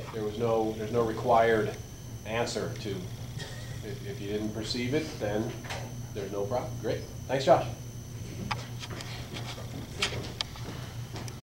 there's no required answer to, if you didn't perceive it, then there's no problem. Great. Thanks, Josh.